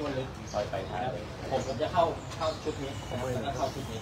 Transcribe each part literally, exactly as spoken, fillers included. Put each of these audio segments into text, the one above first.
ว่าลึกซอยไปท้ายผมผมจะเข้าเข้าชุดนี้แล้วก็เข้าชุดนี้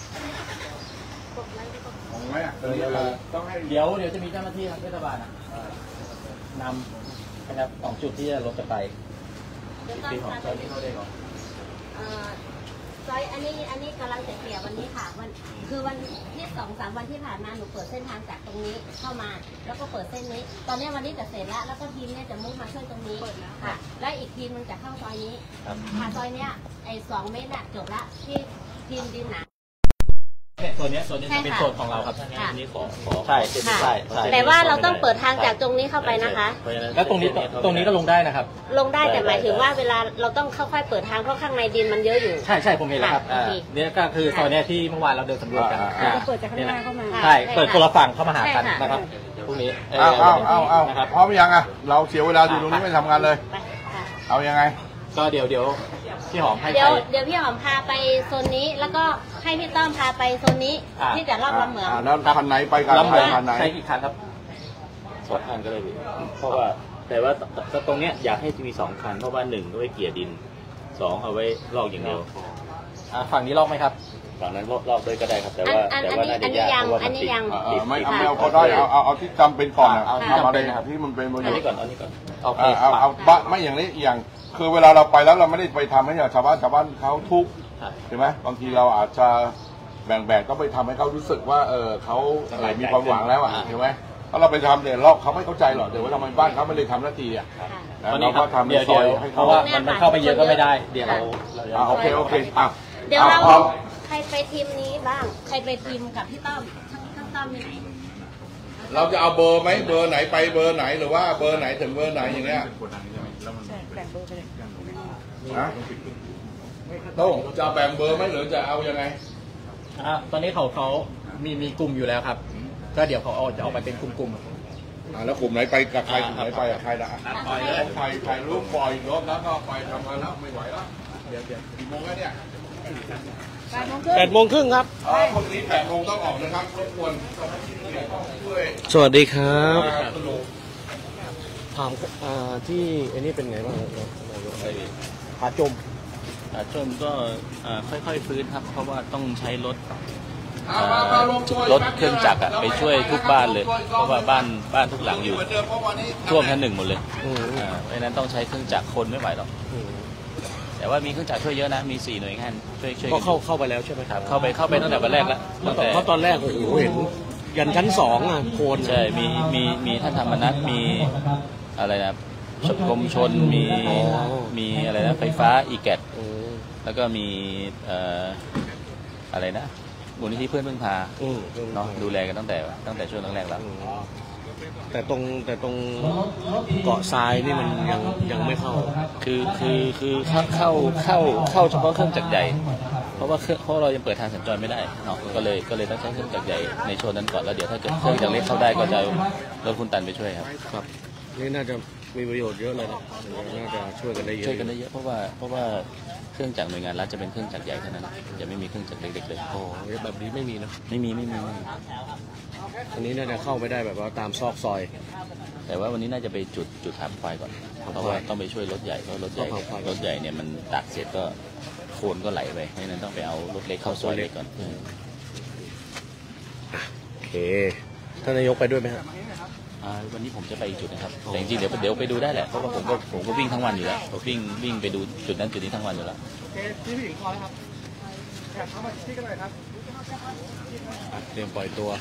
ของไหมอ่ะต้องให้เดี๋ยวเดี๋ยวจะมีเจ้าหน้าที่ทางเทศบาลนำนะครับสองจุดที่จะรถจะไปที่ของซอยนี้เขาได้ก่อนซอยอันนี้อันนี้กำลังจะเกี่ยววันนี้ค่ะวันคือวันที่สองสามวันที่ผ่านมาหนูเปิดเส้นทางจากตรงนี้เข้ามาแล้วก็เปิดเส้นนี้ตอนนี้วันนี้จะเสร็จแล้วแล้วก็ทีมเนี่ยจะมุ่งมาช่วยตรงนี้ค่ะและอีกทีมมันจะเข้าซอยนี้ค่ะซอยเนี้ยไอ้สองเมตรน่ะจบละที่ทีมดินหนาตัวนี้ตัวนี้เป็นโซนของเราครับอันนี้ขอขอใช่ใช่ใช่แต่ว่าเราต้องเปิดทางจากตรงนี้เข้าไปนะคะแล้วตรงนี้ตรงนี้ก็ลงได้นะครับลงได้แต่หมายถึงว่าเวลาเราต้องค่อยๆเปิดทางเพราะข้างในดินมันเยอะอยู่ใช่ใช่ผมเห็นแล้วครับนี่ก็คือซอยนี้ที่เมื่อวานเราเดินสำรวจกันเปิดจากข้างหน้าเข้ามาใช่เปิดคนละฝั่งเข้ามาหากันนะครับพรุ่งนี้เอาเอาเอาเอาพร้อมยังอ่ะเราเสียเวลาอยู่ตรงนี้ไม่ทำงานเลยเอายังไงก็เดี๋ยวเดี๋ยวพี่หอมให้เดี๋ยวเดี๋ยวพี่หอมพาไปโซนนี้แล้วก็ให้พี่ต้อมพาไปโซนนี้ที่จะรอบลำเหมืองแล้วคันไหนไปกันลำเหมืองใช้กี่คันครับสองคันก็ได้ดีเพราะว่าแต่ว่าตรงเนี้ยอยากให้มีสองคันเพราะว่าหนึ่งเอาไว้เกี่ยดินสองเอาไว้ลอกอย่างเดียวฝั่งนี้ลอกไหมครับฝั่งนั้นลอกด้วยก็ได้ครับแต่ว่าแต่ว่าน่าจะยากเพราะว่ามันติดไม่เอาไม่เอาก็ได้เอาเอาเอาที่จำเป็นก่อนเอาทำอะไรนะครับที่มันเป็นประโยชน์อันนี้ก่อนอันนี้ก่อนโอเคเอาเอาบ้าไม่อย่างนี้อย่างคือเวลาเราไปแล้วเราไม่ได้ไปทำให้ชาวบ้านชาวบ้านเขาทุกข์ใช่ไหมบางทีเราอาจจะแบ่งๆก็ไปทำให้เขารู้สึกว่าเออเขามีความหวังแล้วอ่ะใช่ไหมถ้าเราไปทำเนี่ยเราเขาไม่เข้าใจหรอกเดี๋ยวว่าทำไมบ้านเขาไม่ได้ทำนาทีอ่ะแล้วเราก็ทำในซอยให้เขาเพราะว่ามันเข้าไปเยอะก็ไม่ได้เดี๋ยวเราโอเคโอเคอ่ะเดี๋ยวเราใครไปทีมนี้บ้างใครไปทีมกับพี่ต้อมทั้งต้อมมีไหนเราจะเอาเบอร์ไหมเบอร์ไหนไปเบอร์ไหนหรือว่าเบอร์ไหนถึงเบอร์ไหนอย่างเงี้ยแบ่งเบอร์ไปเลยนะต้องจะแบ่งเบอร์ไหมหรือจะเอายังไงอ่าตอนนี้เขาเขามีมีกลุ่มอยู่แล้วครับก็เดี๋ยวเขาเอาจะเอาไปเป็นกลุ่มๆอ่าแล้วกลุ่มไหนไปกับใครกลุ่มไหนไปกับใครล่ะไปเลยใครใครรู้ปล่อยรถแล้วก็ไปทำงานแล้วไม่ไหวแล้วเดี๋ยวเดี๋ยวกี่โมงแล้วเนี่ยแปดโมงครึ่งครับอ๋อพรุ่งนี้แปดโมงต้องออกนะครับรบกวนสวัสดีครับถามที่อันนี้เป็นไงบ้างผาจมผาจมก็ค่อยๆฟื้นครับเพราะว่าต้องใช้รถรถเครื่องจักรไปช่วยทุกบ้านเลยเพราะว่าบ้านบ้านทุกหลังอยู่ท่วมชั้นหนึ่งหมดเลยเพราะฉะนั้นต้องใช้เครื่องจักรคนไม่ไหวหรอกแต่ว่ามีเครื่องจักรช่วยเยอะนะมีสี่หน่วยงานช่วยช่วยก็เข้าเข้าไปแล้วใช่ไหมครับเข้าไปเข้าไปตั้งแต่วันแรกแล้วเพราะตอนแรกโอ้โหเห็นยันชั้นสองอ่ะโคนใช่มีมีมีท่านธรรมนัสมีอะไรนะกรมชนมีมีอะไรนะไฟฟ้าอีแกตแล้วก็มีอะไรนะมูลนิธิเพื่อนพึ่งพาเนาะดูแลกันตั้งแต่ตั้งแต่ช่วงแรกแล้วแต่ตรงแต่ตรงเกาะทรายนี่มันยังยังไม่เข้าคือคือคือเข้าเข้าเข้าเข้าเฉพาะเครื่องจักรใหญ่เพราะว่าเครื่องเพราะเรายังเปิดทางสัญจรไม่ได้เนาะก็เลยก็เลยต้องใช้เครื่องจักรใหญ่ในช่วงนั้นก่อนแล้วเดี๋ยวถ้าเกิดเครื่องจักรเล็กเข้าได้ก็จะรถคุณตันไปช่วยครับครับนี่น่าจะมีประโยชน์เยอะเลยนะน่าจะช่วยกันได้เยอะช่วยกันได้เยอะเพราะว่าเพราะว่าเครื่องจักรหน่วยงานรัฐจะเป็นเครื่องจักรใหญ่เท่านั้นจะไม่มีเครื่องจักรเล็กๆเลยอ๋อแบบนี้ไม่มีนะไม่มีไม่มีอันนี้น่าจะเข้าไปได้แบบว่าตามซอกซอยแต่ว่าวันนี้น่าจะไปจุดจุดถามควายก่อนเพราะว่าต้องไปช่วยรถใหญ่เพราะรถใหญ่รถใหญ่เนี่ยมันตักเสร็จก็โคลนก็ไหลไปเพราะฉะนั้นต้องไปเอารถเล็กเข้าซอยเล็กก่อนโอเคท่านนายกไปด้วยไหมครับวันนี้ผมจะไปอีกจุดนะครับแต่จริงๆเดี๋ยวเดี๋ยวไปดูได้แหละเพราะว่าผมก็ผมก็วิ่งทั้งวันอยู่แล้วผมวิ่งวิ่งไปดูจุดนั้นจุดนี้ทั้งวันอยู่แล้วพี่ผู้หญิงพอแล้วครับแอบเข้ามาที่กันหน่อยครับเตรียมปล่อยตัว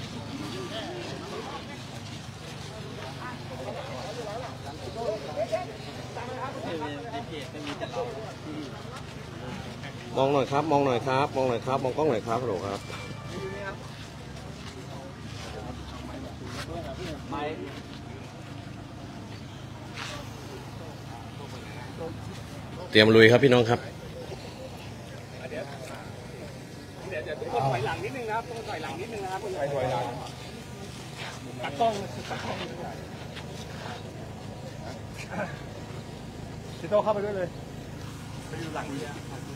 มองหน่อยครับมองหน่อยครับมองหน่อยครับมองกล้องหน่อยครับฮัลโหลครับเตรียมลุยครับพี่น้องครับเดี๋ยวเดี๋ยวต้องถอยหลังนิดนึงนะครับต้องถอยหลังนิดนึงนะครับต้องถอยหลังตัดกล้องตัดกล้องพี่โตเข้าไปด้วยเลยไปอยู่หลังนี้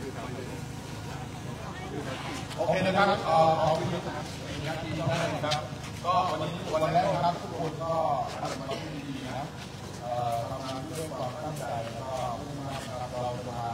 โอเคนะครับขอขอวิดีโอนาทีนะครับก็วันนี้วันแรกนะครับทุกคนก็ทำมาที่ดีนะทำงานด้วยความตั้งใจแล้วก็มุ่งมั่นนะครับเราจะมา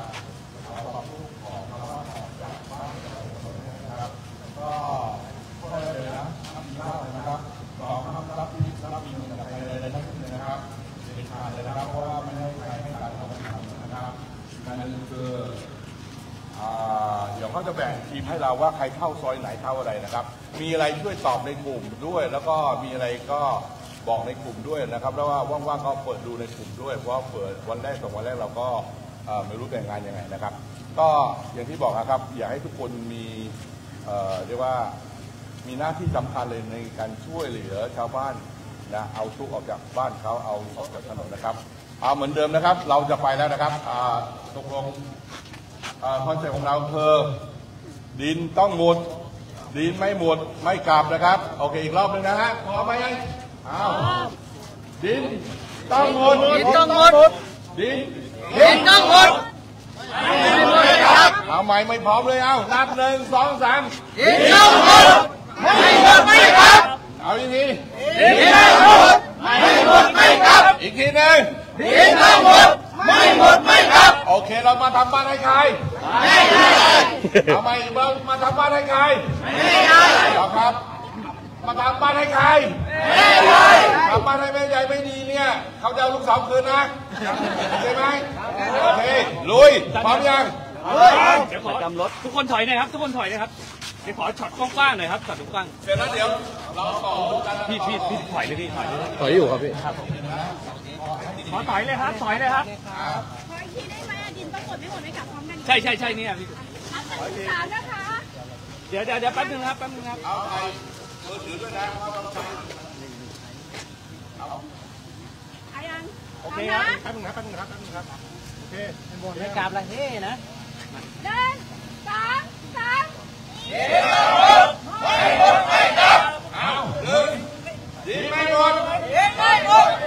เขาจะแบ่งทีมให้เราว่าใครเข้าซอยไหนเข้าอะไรนะครับ มีอะไรช่วยตอบในกลุ่มด้วย แล้วก็มีอะไรก็บอกในกลุ่มด้วยนะครับแล้วว่าว่างๆก็เปิดดูในกลุ่มด้วยเพราะว่าเปิดวันแรกสองวันแรกเราก็ไม่รู้แบ่งงานยังไงนะครับก็อย่างที่บอกนะครับอยากให้ทุกคนมีเรียกว่ามีหน้าที่สำคัญเลยในการช่วยเหลือชาวบ้านนะเอาทุกข์ออกจากบ้านเขาเอาออกจากถนนนะครับเอาเหมือนเดิมนะครับเราจะไปแล้วนะครับตกลงคอนเซ็ปต์ของเราคือดินต้องหมดดินไม่หมดไม่กลับนะครับโอเคอีกรอบหนึ่งนะฮะพร้อมไหมอ้าวดินต้องหมดดินต้องหมดดินดินต้องหมดเอาใหม่ไม่พร้อมเลยเอานับหนึ่งสองสามดินต้องหมดไม่หมดไม่กลับเอาอีกทีดินต้องหมดไม่หมดไม่กลับอีกทีหนึ่งดินต้องหมดไม่หมดไม่กลับโอเคเรามาทำบ้านให้ใครไม่ได้เอาใหม่เรามาทำบ้านให้ใครไม่ได้ครับมาทำบ้านให้ใครไม่ได้ทำบ้านให้แม่ใหญ่ไม่ดีเนี่ยเขาจะเอาลูกสาวคืนนะใช่ไหมโอเคลุยพร้อมยังเดี๋ยวขอจำรถทุกคนถอยหน่อยครับทุกคนถอยนะครับเดี๋ยวขอช็อตกว้างๆหน่อยครับช็อตกว้างเสร็จแล้วเดี๋ยวเราต่อพี่พี่พี่ถอยเลยพี่ถอยเลยถอยอยู่ครับพี่ขอถอยเลยครับถอยเลยครับขออีกทีได้ไหมดินต้องหมดไม่หมดไม่กลับพร้อมกันใช่ใช่ใช่เนี่ยพี่สามนะคะเดี๋ยวเดี๋ยวเดี๋ยวแป๊บนึงครับแป๊บนึงครับเอาไปมือถือด้วยนะอายังโอเคครับแป๊บนึงครับแป๊บนึงครับแป๊บนึงครับโอเคไม่กลับละเฮ้นะหนึ่งสองสามไม่หมดไม่กลับเอาหนึ่งดินไม่หมดดินไม่หมด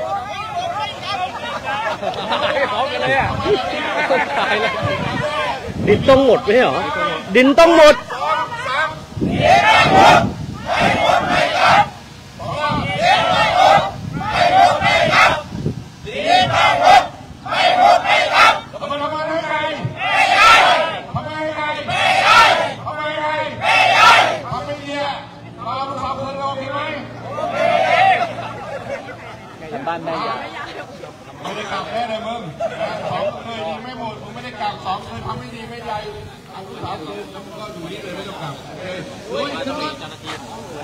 พร้อมกันเลยอ่ะตายเลยดินต้องหมดไหมเหรอดินต้องหมดดินไม่หมดไม่หมดไม่กลับดินไม่หมดไม่หมดไม่กลับดินไม่หมดไม่หมดไม่กลับทำไมทำไมให้ใครไม่ได้ทำไมให้ใครไม่ได้ทำไมให้ใครไม่ได้ทำไม่ดีอ่ะเราทำเงินเราดีไหมทำบ้านได้ยังไม่ได้กลับแน่เลยมึงสองเคยดีไม่หมดมึงไม่ได้กลับสองเคยทำไม่ดีไม่ได้เอาลูกสาวคืนแล้วมึงก็อยู่นี่เลยไม่ต้องกลับโอเคเจ้าหน้าที่ผมเคย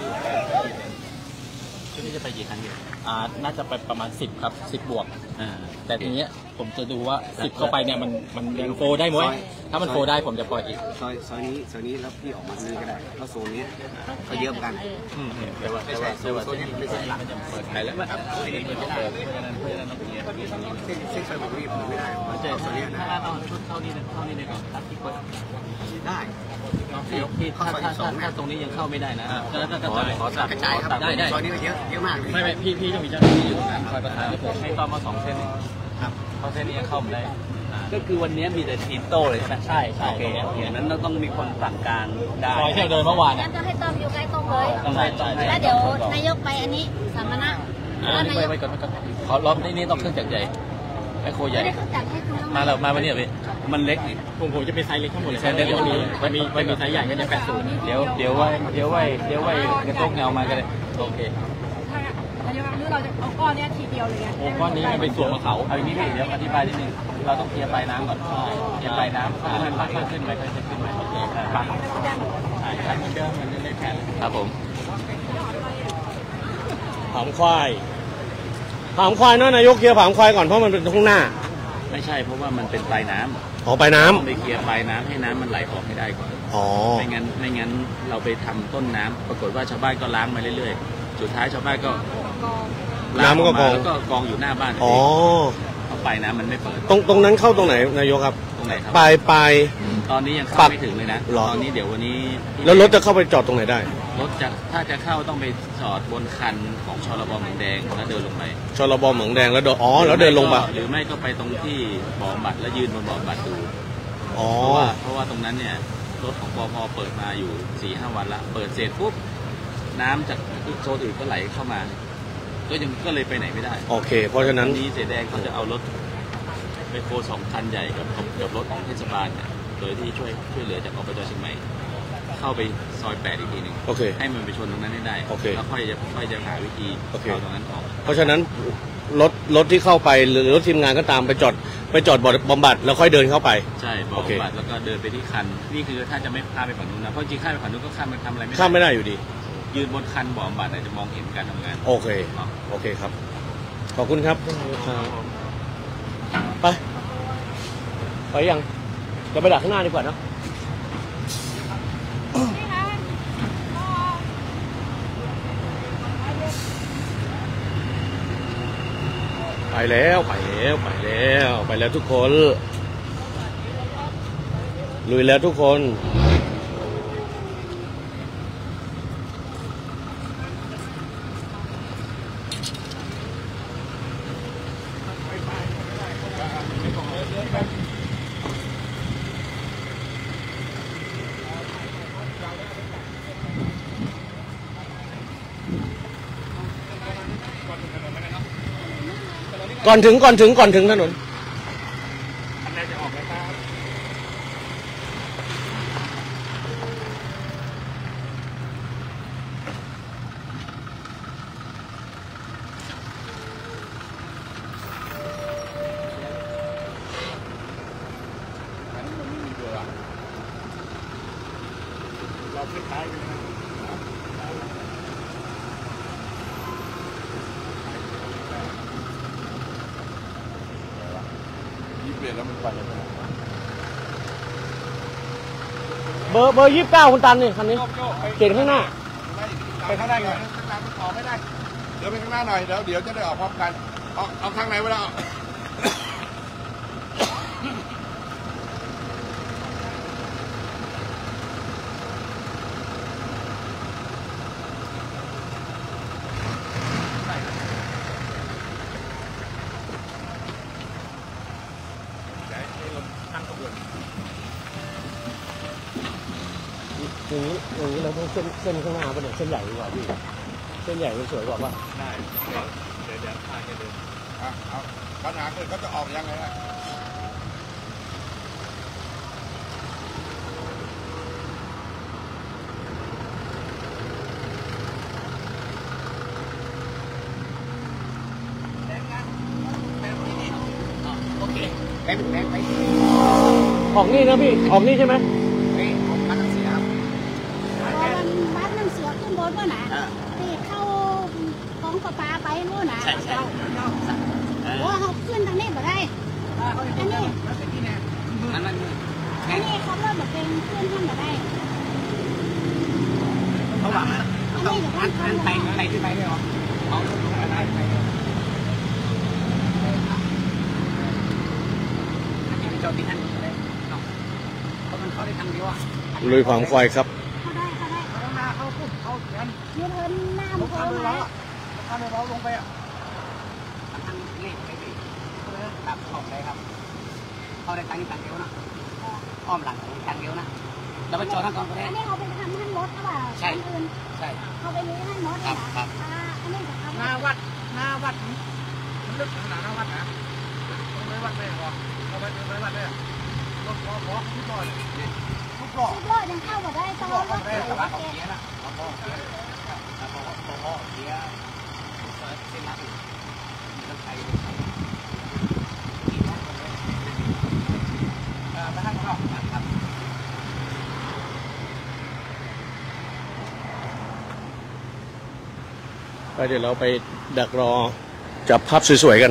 ที่จะไปกี่ครั้งอยู่อ่าน่าจะไปประมาณสิบครับสิบบวกอ่าแต่ทีเนี้ยผมจะดูว่าสิบเข้าไปเนี่ยมันมันยังโฟได้ไหมถ้ามันโฟได้ผมจะปล่อยอีกซอยซอยนี้ซอยนี้แล้วพี่ออกมานี้ก็ได้เพราะโซนนี้เขาเยอะกันอืมแต่ว่าแต่ว่าแต่ว่าโซนนี้ไม่ใช่หลักจะเปิดไหนแล้วครับไม่ได้เปิดเพราะฉะนั้นเพราะฉะนั้นต้องเงียบเส้นเส้นซอยแบบนี้ผมไม่ได้มันจะโซนนี้นะถ้าเราชุดเท่านี้เท่านี้เลยก่อนตัดที่กดได้ที่ถ้าถ้าถ้าตรงนี้ยังเข้าไม่ได้นะแล้วก็กระจายขอตัดกระจายครับได้ได้ซอยนี้เยอะเยอะมากไม่ไม่พี่พี่ต้องมีเจ้าหน้าที่อยู่ตรงนั้นคอยประสานผมให้ต้อมมาสองเส้นครับเพราะเส้นนี้ยังเข้าไม่ได้ก็คือวันนี้มีแต่ทีมโต้เลยใช่ไหมใช่ใช่โอเคอย่างนั้นเราต้องมีคนสั่งการได้ซอยที่เราเดินเมื่อวานงั้นก็ให้ต้อมอยู่ใกล้ตรงเลยต้องให้ต้องให้แล้วเดี๋ยวนายกไปอันนี้สามนะแล้วนายกไปก่อนไปก่อนขอรอบนี้นี่ต้องเครื่องจักรใหญ่ไอโคใหญ่มาแล้วมาวันนี้พี่มันเล็กนี่ผมผมจะเป็นไซส์เล็กทั้งหมดเลยไซส์เล็กจะมีจะมีจะมีไซส์ใหญ่ก็จะแปดศูนย์เดี๋ยวเดี๋ยวไว้เดี๋ยวไว้เดี๋ยวไว้กระตุ้งเงามากันเลยโอเคถ้าอย่างนั้นเราจะเอาก้อนนี้ทีเดียวเลยไงก้อนนี้มันไปสวมกับเขาเอาอย่างนี้พี่เดี๋ยวอธิบายนิดนึงเราต้องเคลียร์ปลายน้ำก่อนเคลียร์ปลายน้ำให้มันค่อยขึ้นไปค่อยขึ้นไปโอเคปักใช่ใช่เหมือนเดิมมันจะเล็กแค่ครับผมผามควายผามควายเนาะนายกเคลียร์ผามควายก่อนเพราะมันเป็นข้างหน้าไม่ใช่เพราะว่ามันเป็นปลายน้ำอ๋อปลายน้ำไปเคลียร์ปลายน้ำให้น้ำมันไหลออกให้ได้ก่อนอ๋อไม่งั้นไม่งั้นเราไปทำต้นน้ำปรากฏว่าชาวบ้านก็ล้างมาเรื่อยๆสุดท้ายชาวบ้านก็น้ำก็กองแล้วก็กองอยู่หน้าบ้านอ๋อเอาปลายน้ำมันไม่เปิดตรงตรงนั้นเข้าตรงไหนนายกครับตรงไหนครับปลายปลายตอนนี้ยังเข้าไม่ถึงเลยนะตอนนี้เดี๋ยววันนี้แล้วรถจะเข้าไปจอดตรงไหนได้รถจะถ้าจะเข้าต้องไปจอดบนคันของชลบเหมืองแดงแล้วเดินลงไปชลบเหมืองแดงแล้วเดินอ๋อแล้วเดินลงไปหรือไม่ก็ไปตรงที่บ่อบัตรแล้วยืนบนบ่อบัตรดูอ๋อเพราะว่าเพราะว่าตรงนั้นเนี่ยรถของปภเปิดมาอยู่สี่ห้าวันละเปิดเสร็จปุ๊บน้ำจากโซนอื่นก็ไหลเข้ามาก็ยังก็เลยไปไหนไม่ได้โอเคเพราะฉะนั้นนี้เสแดงเขาจะเอารถไปโคสองคันใหญ่กับกับรถของเทศบาลเนี่ยโดยที่ช่วยช่วยเหลือจากอบจ.เชียงใหม่เข้าไปซอยแปดอีกทีหนึ่งโอเคให้มันไปชนตรงนั้นได้โอเคแล้วค่อยจะค่อยจะหาวิธีเอาตรงนั้นออกเพราะฉะนั้นรถรถที่เข้าไปหรือรถทีมงานก็ตามไปจอดไปจอดบำบัดแล้วค่อยเดินเข้าไปใช่บโอเคำบัดแล้วก็เดินไปที่คันนี่คือถ้าจะไม่ข้ามไปฝั่งนู้นนะเพราะจริงข้ามไปฝั่งนู้นก็ข้ามไปทำอะไรไม่ได้ข้ามไม่ได้อยู่ดียืนบนคันบ่อบำบัดอาจจะมองเห็นการทำงานโอเคโอเคครับขอบคุณครับไปไปยังจะไปดักข้างหน้าดีกว่าเนาะไปแล้วไปแล้วไปแล้วไปแล้วทุกคนลุยแล้วทุกคนก่อนถึงก่อนถึงก่อนถึงถนนยี่สิบเอ็ดแล้วมันไปยังไงเบอร์เบอร์ยี่สิบเก้าคุณตันนี่คันนี้เก่งข้างหน้าไปข้างหน้าหน่อยข้างหน้ามันออกไม่ได้เดี๋ยวไปข้างหน้าหน่อยเดี๋ยวเดี๋ยวจะได้ออกพร้อมกันเอาเอาข้างในไว้แล้วอย่างนี้อย่างนี้เราต้องเส้นเส้นข้างหน้าป่ะเนี่ยเส้นใหญ่ดีกว่าพี่เส้นใหญ่มันสวยกว่าป่ะได้เดี๋ยวเดี๋ยวเดี๋ยวพาแกเดินอ่ะเอาปัญหาคือเขาจะออกยังไงล่ะแบงค์แบงค์ไปออกนี่นะพี่ออกนี่ใช่ไหมไปออกมาทางเสียครับบ้านน้ำเสือขึ้นบนว่าหนาที่เข้าของปลาปลาไปนู่นนะใช่ใช่ว่าเขาขึ้นทางนี้บ่ได้อันนี้อันนั้นอันนี้เขาว่าแบบเป็นขึ้นท่านบ่ได้เขาหวังต้องอันอันไปอะไรขึ้นไปเลยเหรอเอาลงลงอะไรไปอันนี้ไปจอดที่นั่นเลยเพราะมันเขาได้ทางเดียวอ่ะลุยผามควายครับเขาได้เขาได้เขาหน้าเขาพุ่งเขาเดินยืนเทินหน้ามันโค้งมาทางเราลงไปอ่ะทางนี้ไปดิครับออกเลยครับเขาได้ทางนี้ทางเดียวนะอ้อมหลังทางเดียวนะเราไปจอดทางก่อนก็ได้อันนี้เขาไปทำท่านรถหรือเปล่าอื่นใช่เขาไปลื้อท่านรถนะอันนี้จะทำหน้าวัดหน้าวัดมันลึกขนาดหน้าวัดนะตรงไหนวัดไม่หรอเอาไปตรงไหนวัดเนี่ยรถล้อล้อทุกล้อเลยทุกล้อรถยังเข้ามาได้ตอนรถได้แต่ว่าเขาเสียนะเขาบอกเสียเขาบอกเขาบอกเสียเส้นลัดต้องใช้ไปทางนอกครับไปเดี๋ยวเราไปดักรอจับภาพสวยๆกัน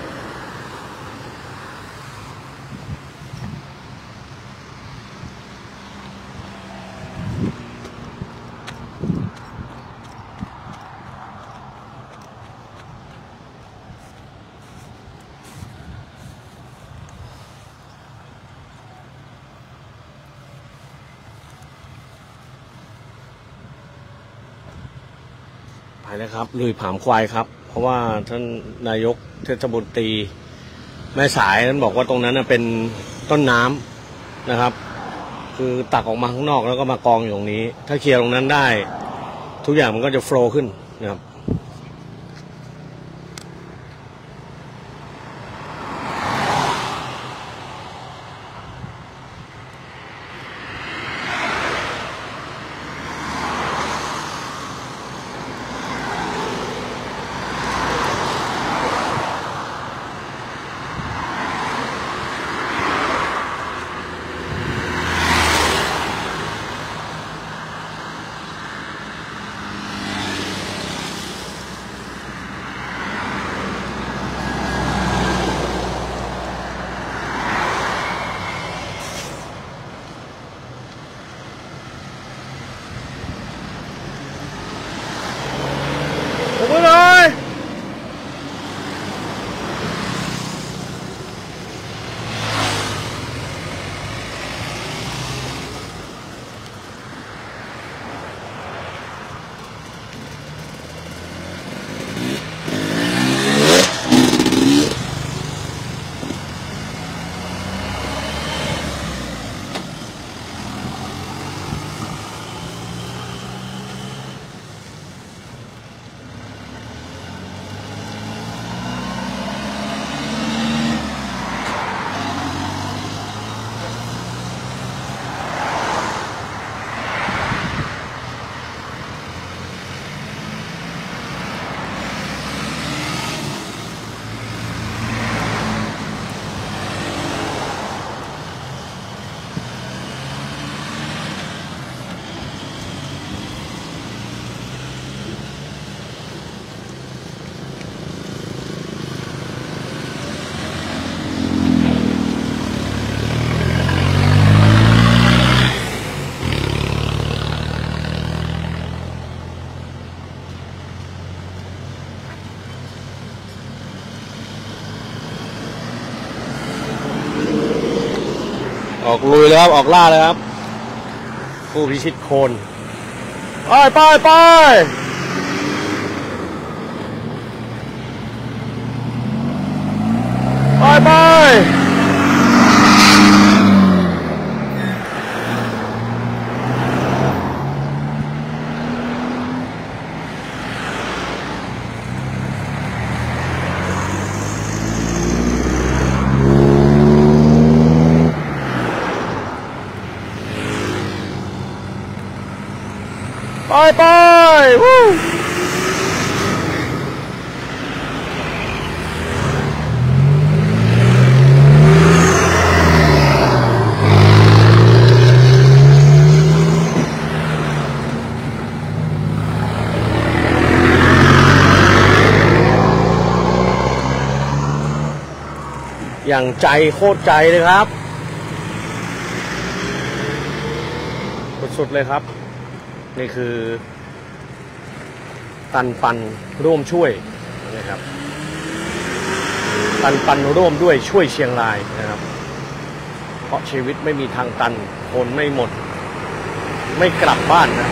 ไปนะครับลุยผามควายครับเพราะว่าท่านนายกเทศมนตรีแม่สายนั้นบอกว่าตรงนั้นเป็นต้นน้ำนะครับ คือตักออกมาข้างนอกแล้วก็มากองอยู่ตรงนี้ ถ้าเคลียร์ตรงนั้นได้ ทุกอย่างมันก็จะโฟลว์ขึ้นนะครับออกลุยเลยครับออกล่าเลยครับผู้พิชิตโคนไปไปไปไปไปไปไปวู้อย่างใจโคตรใจเลยครับสุดๆเลยครับนี่คือตันปันร่วมช่วยนะครับตันปันร่วมด้วยช่วยเชียงรายนะครับเพราะชีวิตไม่มีทางตันคนไม่หมดไม่กลับบ้านนะ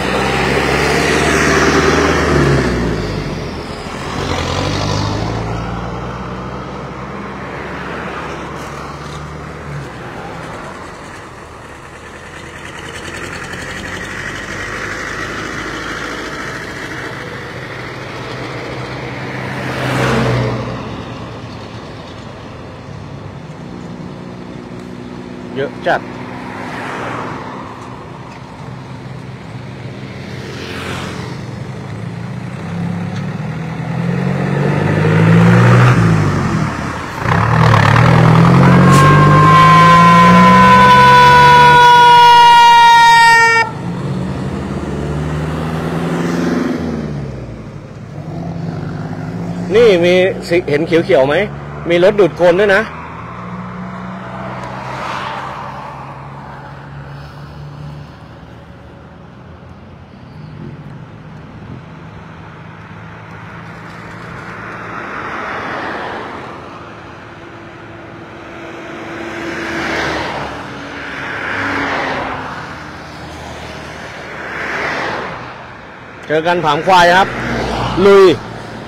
เยอะจัดนี่มีเห็นเขียวๆไหมมีรถดูดโคลนด้วยนะเจอกันผามควายครับลุย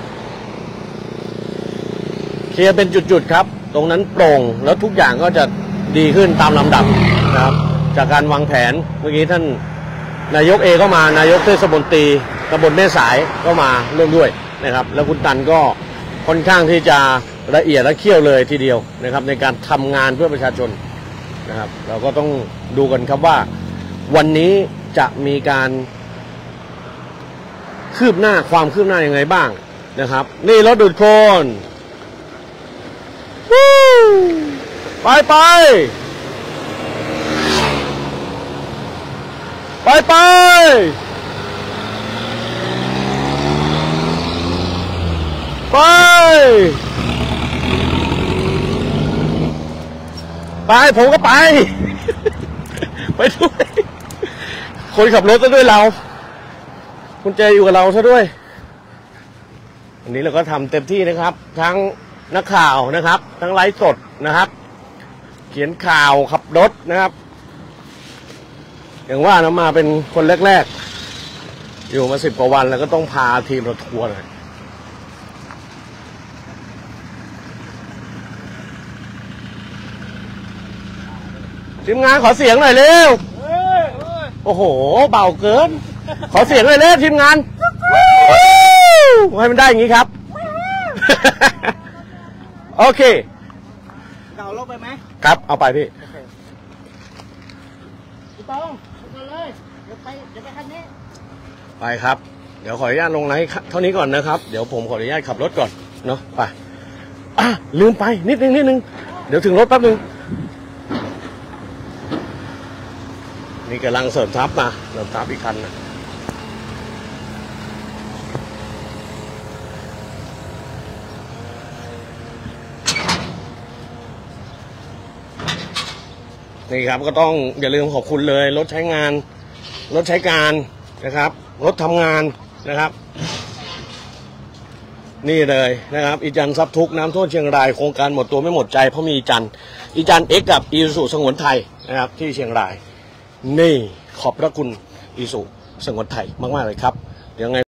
เคลียร์เป็นจุดๆครับตรงนั้นโปร่งแล้วทุกอย่างก็จะดีขึ้นตามลำดับนะครับจากการวางแผนเมื่อกี้ท่านนายกเอก็มานายกเทศมนตรีตำบลแม่สายก็มาร่วมด้วยนะครับแล้วคุณตันก็ค่อนข้างที่จะละเอียดและเขี้ยวเลยทีเดียวนะครับในการทำงานเพื่อประชาชนนะครับเราก็ต้องดูกันครับว่าวันนี้จะมีการคืบหน้าความคืบหน้ายังไงบ้างนะครับนี่รถดูดโคลนไปไปไปไปไปไปผมก็ไปไปด้วยคนขับรถซะด้วยเราคุณเจอยู่กับเราซะด้วยอันนี้เราก็ทำเต็มที่นะครับทั้งนักข่าวนะครับทั้งไลฟ์สดนะครับเขียนข่าวขับรถนะครับอย่างว่านะมาเป็นคนแรกๆอยู่มาสิบกว่าวันแล้วก็ต้องพาทีมเราทัวร์เลยทีมงานขอเสียงหน่อยเร็วโอ้โหเบาเกินขอเสียงหน่อยเร็วทีมงานให้มันได้อย่างนี้ครับโอเคเก่าลบไปไหมครับเอาไปพี่พี่ตองไปเลยเดี๋ยวไปเดี๋ยวไปคันนี้ไปครับเดี๋ยวขออนุญาตลงไลฟ์เท่านี้ก่อนนะครับเดี๋ยวผมขออนุญาตขับรถก่อนเนาะไปอ่ะลืมไปนิดนึงนิดนึงเดี๋ยวถึงรถแป๊บนึงนี่กำลังเสริมทัพมาเสริมทัพอีกคันนะนี่ครับก็ต้องอย่าลืมขอบคุณเลยรถใช้งานรถใช้การนะครับรถทำงานนะครับนี่เลยนะครับอีจันทร์ซับทุกน้ำท่วมเชียงรายโครงการหมดตัวไม่หมดใจเพราะมีอีจันทร์อีจันทร์เอ็กกับอีสุสงวนไทยนะครับที่เชียงรายนี่ขอบพระคุณอีสุสงวนไทยมากๆเลยครับยังไง